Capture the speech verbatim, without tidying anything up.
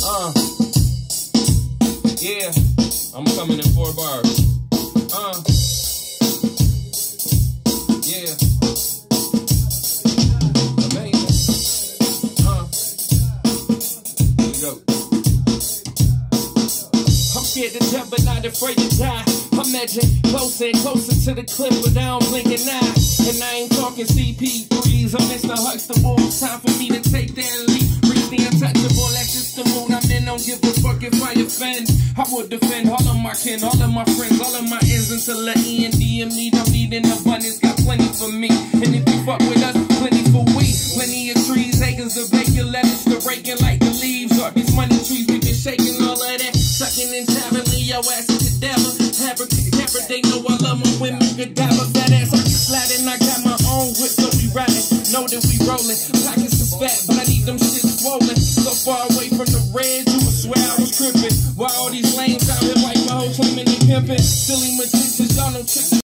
Uh, yeah, I'm coming in four bars. Uh, yeah, amazing. Uh, here we go. I'm scared to death, but not afraid to die. I'm edging closer and closer to the cliff, but I don't blink an eye. And I ain't talking C P threes, I'm Mister Huxtable. Time for me to take that leap, reach the untouchable. That's just the mood I'm in, don't give a fuck if I offend. I would defend all of my kin, all of my friends, all of my ends until the E and D M need. I'm needing abundance, got plenty for me. And if you fuck with us, plenty for we. Plenty of trees, acres of bacon, lettuce to raking like the leaves. All these money trees, we been shaking all of that. Sucking and tapping, Leo ass is the devil. Hammer, they know I love my women. Good dive up that ass, I keep sliding. I got my own whip, so we riding. Know that we rolling. Pockets is fat, but I need them shit swollen. So far away from the red, you would swear I was tripping. While all these lanes out here like my whole team and they pimping. Silly magicians, y'all know chicks.